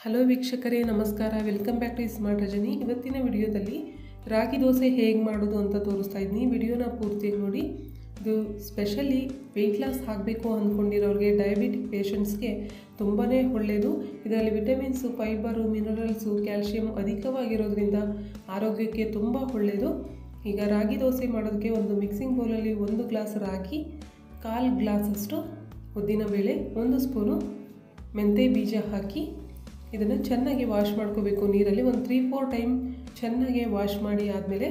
Hello ವೀಕ್ಷಕರೇ, ನಮಸ್ಕಾರ. Welcome back to smart Rajani. ಇವತ್ತಿನ ವಿಡಿಯೋದಲ್ಲಿ ರಾಗಿ ದೋಸೆ ಹೇಗೆ ಮಾಡೋದು ಅಂತ ತೋರಿಸ್ತಾ ಇದ್ದೀನಿ. ವಿಡಿಯೋನ ಪೂರ್ತಿಯಾಗಿ ನೋಡಿ. ಇದು ಸ್ಪೆಷಲಿ ವೆಯ್ಟ್ ಲಾಸ್ ಆಗಬೇಕು ಅಂದ್ಕೊಂಡಿರೋರಿಗೆ, ಡಯಾಬಿಟಿಕ್ ಪೇಷಂಟ್ಸ್ಗೆ ತುಂಬಾ ಒಳ್ಳೆಯದು. ಇದರಲ್ಲಿ ವಿಟಮಿನ್ಸು, ಫೈಬರು, ಮಿನರಲ್ಸು, ಕ್ಯಾಲ್ಶಿಯಂ ಅಧಿಕವಾಗಿರೋದ್ರಿಂದ ಆರೋಗ್ಯಕ್ಕೆ ತುಂಬ ಒಳ್ಳೆಯದು. ಈಗ ರಾಗಿ ದೋಸೆ ಮಾಡೋದಕ್ಕೆ ಒಂದು ಮಿಕ್ಸಿಂಗ್ ಬೌಲಲ್ಲಿ 1 ಗ್ಲಾಸ್ ರಾಗಿ, 1/4 ಗ್ಲಾಸಷ್ಟು ಉದ್ದಿನಬೇಳೆ, 1 ಸ್ಪೂನು ಮೆಂತ್ಯ ಬೀಜ ಹಾಕಿ ಇದನ್ನು ಚೆನ್ನಾಗಿ ವಾಶ್ ಮಾಡ್ಕೋಬೇಕು. ನೀರಲ್ಲಿ ಒಂದು 3-4 ಟೈಮ್ ಚೆನ್ನಾಗಿ ವಾಶ್ ಮಾಡಿ ಆದಮೇಲೆ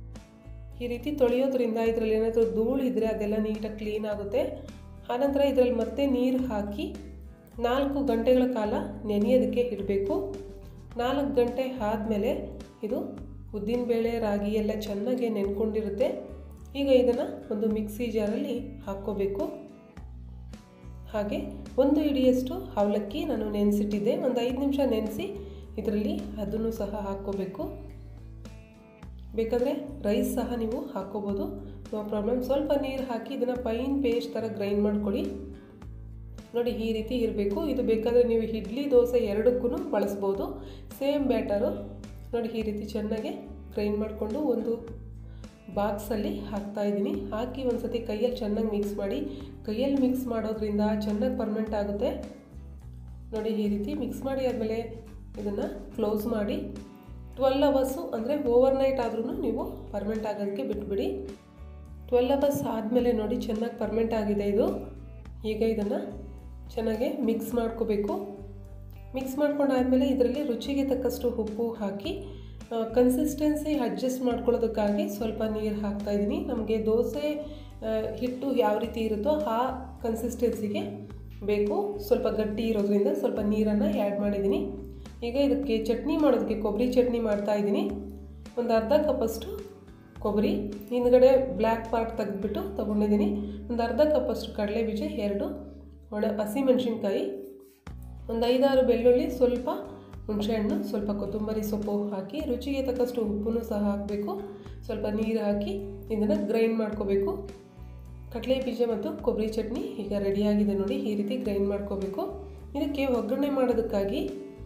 ಈ ರೀತಿ ತೊಳೆಯೋದ್ರಿಂದ ಇದರಲ್ಲಿ ಏನಾದರೂ ಧೂಳು ಇದ್ದರೆ ಅದೆಲ್ಲ ನೀಟಾಗಿ ಕ್ಲೀನ್ ಆಗುತ್ತೆ. ಆನಂತರ ಇದರಲ್ಲಿ ಮತ್ತೆ ನೀರು ಹಾಕಿ 4 ಗಂಟೆಗಳ ಕಾಲ ನೆನೆಯೋದಕ್ಕೆ ಇಡಬೇಕು. 4 ಗಂಟೆ ಆದಮೇಲೆ ಇದು ಉದ್ದಿನಬೇಳೆ, ರಾಗಿ ಎಲ್ಲ ಚೆನ್ನಾಗಿ ನೆನ್ಕೊಂಡಿರುತ್ತೆ. ಈಗ ಇದನ್ನು ಒಂದು ಮಿಕ್ಸಿ ಜಾರಲ್ಲಿ ಹಾಕ್ಕೋಬೇಕು. ಹಾಗೆ 1 ಹಿಡಿಯಷ್ಟು ಅವಲಕ್ಕಿ ನಾನು ನೆನೆಸಿಟ್ಟಿದ್ದೆ, ಒಂದು 5 ನಿಮಿಷ ನೆನೆಸಿ ಇದರಲ್ಲಿ ಅದನ್ನು ಸಹ ಹಾಕ್ಕೋಬೇಕು. ಬೇಕಾದರೆ ರೈಸ್ ಸಹ ನೀವು ಹಾಕ್ಕೋಬೋದು, ನೋ ಪ್ರಾಬ್ಲಮ್. ಸ್ವಲ್ಪ ನೀರು ಹಾಕಿ ಇದನ್ನು ಫೈನ್ ಪೇಸ್ಟ್ ಥರ ಗ್ರೈಂಡ್ ಮಾಡ್ಕೊಳ್ಳಿ. ನೋಡಿ, ಈ ರೀತಿ ಇರಬೇಕು. ಇದು ಬೇಕಾದರೆ ನೀವು ಇಡ್ಲಿ, ದೋಸೆ ಎರಡಕ್ಕೂ ಬಳಸ್ಬೋದು. ಸೇಮ್ ಬ್ಯಾಟರು ನೋಡಿ, ಈ ರೀತಿ ಚೆನ್ನಾಗಿ ಗ್ರೈಂಡ್ ಮಾಡಿಕೊಂಡು ಒಂದು ಬಾಕ್ಸಲ್ಲಿ ಹಾಕ್ತಾಯಿದ್ದೀನಿ. ಹಾಕಿ ಒಂದು ಸತಿ ಕೈಯಲ್ಲಿ ಚೆನ್ನಾಗಿ ಮಿಕ್ಸ್ ಮಾಡಿ. ಕೈಯಲ್ಲಿ ಮಿಕ್ಸ್ ಮಾಡೋದ್ರಿಂದ ಚೆನ್ನಾಗಿ ಪರ್ಮೆಂಟ್ ಆಗುತ್ತೆ. ನೋಡಿ, ಈ ರೀತಿ ಮಿಕ್ಸ್ ಮಾಡಿ ಆದಮೇಲೆ ಇದನ್ನು ಕ್ಲೋಸ್ ಮಾಡಿ 12 ಅವರ್ಸು ಅಂದರೆ ಓವರ್ನೈಟ್ ಆದ್ರೂ ನೀವು ಪರ್ಮೆಂಟ್ ಆಗೋದಕ್ಕೆ ಬಿಟ್ಬಿಡಿ. 12 ಅವರ್ಸ್ ಆದಮೇಲೆ ನೋಡಿ ಚೆನ್ನಾಗಿ ಪರ್ಮೆಂಟ್ ಆಗಿದೆ ಇದು. ಈಗ ಇದನ್ನು ಚೆನ್ನಾಗಿ ಮಿಕ್ಸ್ ಮಾಡ್ಕೋಬೇಕು. ಮಿಕ್ಸ್ ಮಾಡ್ಕೊಂಡಾದಮೇಲೆ ಇದರಲ್ಲಿ ರುಚಿಗೆ ತಕ್ಕಷ್ಟು ಉಪ್ಪು ಹಾಕಿ ಕನ್ಸಿಸ್ಟೆನ್ಸಿ ಅಡ್ಜಸ್ಟ್ ಮಾಡ್ಕೊಳ್ಳೋದಕ್ಕಾಗಿ ಸ್ವಲ್ಪ ನೀರು ಹಾಕ್ತಾಯಿದ್ದೀನಿ. ನಮಗೆ ದೋಸೆ ಹಿಟ್ಟು ಯಾವ ರೀತಿ ಇರುತ್ತೋ ಆ ಕನ್ಸಿಸ್ಟೆನ್ಸಿಗೆ ಬೇಕು. ಸ್ವಲ್ಪ ಗಟ್ಟಿ ಇರೋದ್ರಿಂದ ಸ್ವಲ್ಪ ನೀರನ್ನು ಆ್ಯಡ್ ಮಾಡಿದ್ದೀನಿ. ಈಗ ಇದಕ್ಕೆ ಚಟ್ನಿ ಮಾಡೋದಕ್ಕೆ ಕೊಬ್ಬರಿ ಚಟ್ನಿ ಮಾಡ್ತಾಯಿದ್ದೀನಿ. ಒಂದು ಅರ್ಧ ಕಪ್ಪಷ್ಟು ಕೊಬ್ಬರಿ, ಹಿಂದ್ಗಡೆ ಬ್ಲ್ಯಾಕ್ ಪಾರ್ಟ್ ತೆಗೆದುಬಿಟ್ಟು ತೊಗೊಂಡಿದ್ದೀನಿ. ಒಂದು ಅರ್ಧ ಕಪ್ಪಷ್ಟು ಕಡಲೆಬೀಜ, 2 ಒಣ ಹಸಿಮೆಣಸಿನ್ಕಾಯಿ, ಒಂದು 5-6 ಬೆಳ್ಳುಳ್ಳಿ, ಸ್ವಲ್ಪ ಹುಣಸೆಹಣ್ಣು, ಸ್ವಲ್ಪ ಕೊತ್ತಂಬರಿ ಸೊಪ್ಪು ಹಾಕಿ ರುಚಿಗೆ ತಕ್ಕಷ್ಟು ಉಪ್ಪನ್ನು ಸಹ ಹಾಕಬೇಕು. ಸ್ವಲ್ಪ ನೀರು ಹಾಕಿ ಇದನ್ನು ಗ್ರೈಂಡ್ ಮಾಡ್ಕೋಬೇಕು. ಕಡಲೆ ಬೀಜ ಮತ್ತು ಕೊಬ್ಬರಿ ಚಟ್ನಿ ಈಗ ರೆಡಿಯಾಗಿದೆ ನೋಡಿ. ಈ ರೀತಿ ಗ್ರೈಂಡ್ ಮಾಡ್ಕೋಬೇಕು. ಇದಕ್ಕೆ ಒಗ್ಗರಣೆ ಮಾಡೋದಕ್ಕಾಗಿ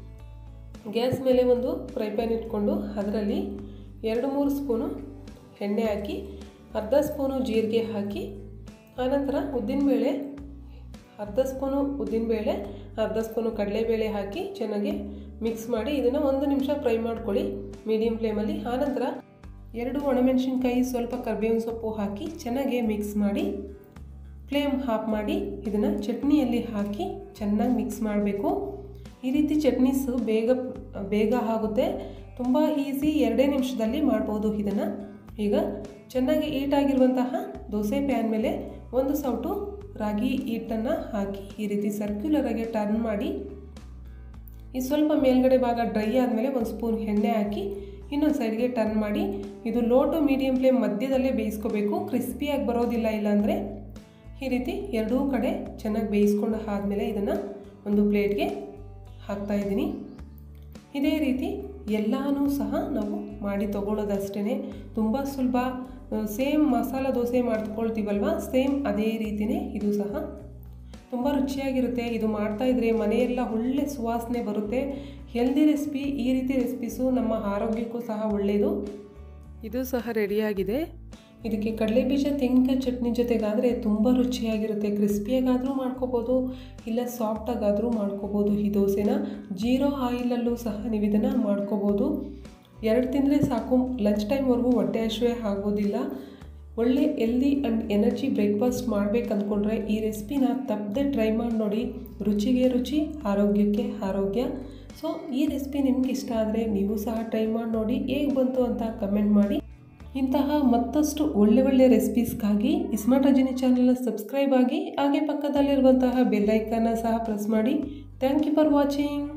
ಗ್ಯಾಸ್ ಮೇಲೆ ಒಂದು ಫ್ರೈ ಪ್ಯಾನ್ ಇಟ್ಕೊಂಡು ಅದರಲ್ಲಿ 2-3 ಸ್ಪೂನು ಎಣ್ಣೆ ಹಾಕಿ, ಅರ್ಧ ಸ್ಪೂನು ಜೀರಿಗೆ ಹಾಕಿ, ಆನಂತರ ಉದ್ದಿನಬೇಳೆ, ಅರ್ಧ ಸ್ಪೂನು ಉದ್ದಿನಬೇಳೆ, ಅರ್ಧ ಸ್ಪೂನು ಕಡಲೆಬೇಳೆ ಹಾಕಿ ಚೆನ್ನಾಗಿ ಮಿಕ್ಸ್ ಮಾಡಿ ಇದನ್ನು 1 ನಿಮಿಷ ಫ್ರೈ ಮಾಡ್ಕೊಳ್ಳಿ ಮೀಡಿಯಮ್ ಫ್ಲೇಮಲ್ಲಿ. ಆನಂತರ 2 ಒಣಮೆಣಸಿನ್ಕಾಯಿ, ಸ್ವಲ್ಪ ಕರಿಬೇವಿನ ಸೊಪ್ಪು ಹಾಕಿ ಚೆನ್ನಾಗಿ ಮಿಕ್ಸ್ ಮಾಡಿ ಫ್ಲೇಮ್ ಆಫ್ ಮಾಡಿ ಇದನ್ನು ಚಟ್ನಿಯಲ್ಲಿ ಹಾಕಿ ಚೆನ್ನಾಗಿ ಮಿಕ್ಸ್ ಮಾಡಬೇಕು. ಈ ರೀತಿ ಚಟ್ನೀಸು ಬೇಗ ಆಗುತ್ತೆ, ತುಂಬ ಈಸಿ, 2 ನಿಮಿಷದಲ್ಲಿ ಮಾಡ್ಬೋದು ಇದನ್ನು. ಈಗ ಚೆನ್ನಾಗಿ ಹೀಟಾಗಿರುವಂತಹ ದೋಸೆ ಪ್ಯಾನ್ ಮೇಲೆ 1 ಸೌಟು ರಾಗಿ ಹಿಟ್ಟನ್ನು ಹಾಕಿ ಈ ರೀತಿ ಸರ್ಕ್ಯುಲರಾಗಿ ಟರ್ನ್ ಮಾಡಿ, ಈ ಸ್ವಲ್ಪ ಮೇಲ್ಗಡೆ ಭಾಗ ಡ್ರೈ ಆದಮೇಲೆ 1 ಸ್ಪೂನ್ ಎಣ್ಣೆ ಹಾಕಿ ಇನ್ನೊಂದು ಸೈಡ್ಗೆ ಟರ್ನ್ ಮಾಡಿ ಇದು ಲೋ ಟು ಮೀಡಿಯಮ್ ಫ್ಲೇಮ್ ಮಧ್ಯದಲ್ಲೇ ಬೇಯಿಸ್ಕೋಬೇಕು. ಕ್ರಿಸ್ಪಿಯಾಗಿ ಬರೋದಿಲ್ಲ. ಇಲ್ಲಾಂದರೆ ಈ ರೀತಿ ಎರಡೂ ಕಡೆ ಚೆನ್ನಾಗಿ ಬೇಯಿಸ್ಕೊಂಡು ಆದಮೇಲೆ ಇದನ್ನು ಒಂದು ಪ್ಲೇಟ್ಗೆ ಹಾಕ್ತಾಯಿದ್ದೀನಿ. ಇದೇ ರೀತಿ ಎಲ್ಲನೂ ಸಹ ನಾವು ಮಾಡಿ ತಗೊಳ್ಳೋದಷ್ಟೇ, ತುಂಬ ಸುಲಭ. ಸೇಮ್ ಮಸಾಲ ದೋಸೆ ಮಾಡ್ಕೊಳ್ತೀವಲ್ವ, ಸೇಮ್ ಅದೇ ರೀತಿಯೇ ಇದು ಸಹ ತುಂಬ ರುಚಿಯಾಗಿರುತ್ತೆ. ಇದು ಮಾಡ್ತಾಯಿದ್ರೆ ಮನೆಯೆಲ್ಲ ಒಳ್ಳೆ ಸುವಾಸನೆ ಬರುತ್ತೆ. Healthy recipe. ಈ ರೀತಿ ರೆಸಿಪೀಸು ನಮ್ಮ ಆರೋಗ್ಯಕ್ಕೂ ಸಹ ಒಳ್ಳೆಯದು. ಇದು ಸಹ ರೆಡಿಯಾಗಿದೆ. ಇದಕ್ಕೆ ಕಡಲೆಬೀಜ ತೆಂಗಿನಕಾಯಿ ಚಟ್ನಿ ಜೊತೆಗಾದರೆ ತುಂಬ ರುಚಿಯಾಗಿರುತ್ತೆ. ಕ್ರಿಸ್ಪಿಯಾಗಾದರೂ ಮಾಡ್ಕೋಬೋದು, ಇಲ್ಲ ಸಾಫ್ಟಾಗಾದರೂ ಮಾಡ್ಕೋಬೋದು. ಈ ದೋಸೆನ 0 ಆಯಿಲಲ್ಲೂ ಸಹ ನೀವು ಇದನ್ನು ಮಾಡ್ಕೋಬೋದು. 2 ತಿಂದರೆ ಸಾಕು, ಲಂಚ್ ಟೈಮ್ವರೆಗೂ ಹೊಟ್ಟೆ ಹಸಿವೆ ಆಗೋದಿಲ್ಲ. ಒಳ್ಳೆ ಹೆಲ್ದಿ ಆ್ಯಂಡ್ ಎನರ್ಜಿ ಬ್ರೇಕ್ಫಾಸ್ಟ್ ಮಾಡಬೇಕು ಅಂದ್ಕೊಂಡ್ರೆ ಈ ರೆಸಿಪಿನ ತಪ್ಪದೆ ಟ್ರೈ ಮಾಡಿ ನೋಡಿ. ರುಚಿಗೆ ರುಚಿ, ಆರೋಗ್ಯಕ್ಕೆ ಆರೋಗ್ಯ. ಸೊ ಈ ರೆಸಿಪಿ ನಿಮ್ಗೆ ಇಷ್ಟ ಆದರೆ ನೀವು ಸಹ ಟ್ರೈ ಮಾಡಿ ನೋಡಿ. ಹೇಗೆ ಬಂತು ಅಂತ ಕಮೆಂಟ್ ಮಾಡಿ. ಇಂತಹ ಮತ್ತಷ್ಟು ಒಳ್ಳೆ ರೆಸಿಪೀಸ್ಗಾಗಿ ಸ್ಮಾರ್ಟ್ ರಜನಿ ಚಾನಲ್ನ ಸಬ್ಸ್ಕ್ರೈಬ್ ಆಗಿ, ಹಾಗೆ ಪಕ್ಕದಲ್ಲಿರುವಂತಹ ಬೆಲ್ ಐಕಾನ್ನ ಸಹ ಪ್ರೆಸ್ ಮಾಡಿ. Thank you for watching.